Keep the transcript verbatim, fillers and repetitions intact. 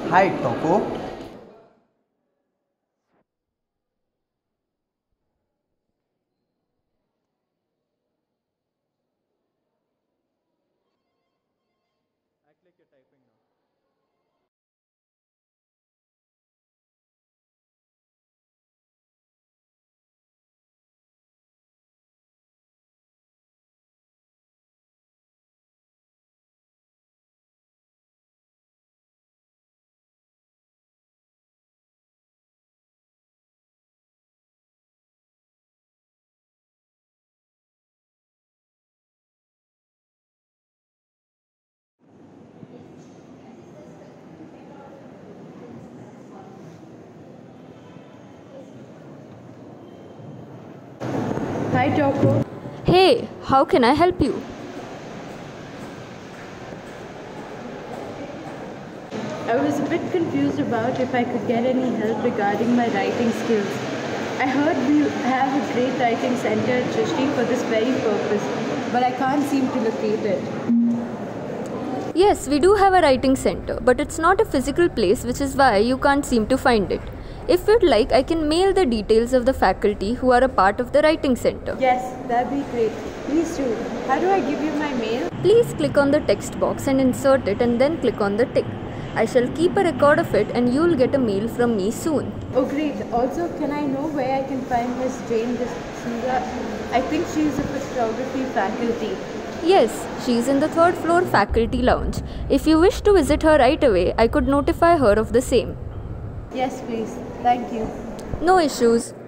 Hi, Talko. Hi, Talko. Hey, how can I help you? I was a bit confused about if I could get any help regarding my writing skills. I heard we have a great writing center at Srishti for this very purpose, but I can't seem to locate it. Yes, we do have a writing center, but it's not a physical place, which is why you can't seem to find it. If you'd like, I can mail the details of the faculty who are a part of the writing center. Yes, that'd be great. Please do. How do I give you my mail? Please click on the text box and insert it and then click on the tick. I shall keep a record of it and you'll get a mail from me soon. Oh, great. Also, can I know where I can find Miss Jane D'Souza? I think she's a photography faculty. Yes, she's in the third floor faculty lounge. If you wish to visit her right away, I could notify her of the same. Yes, please. Thank you. No issues.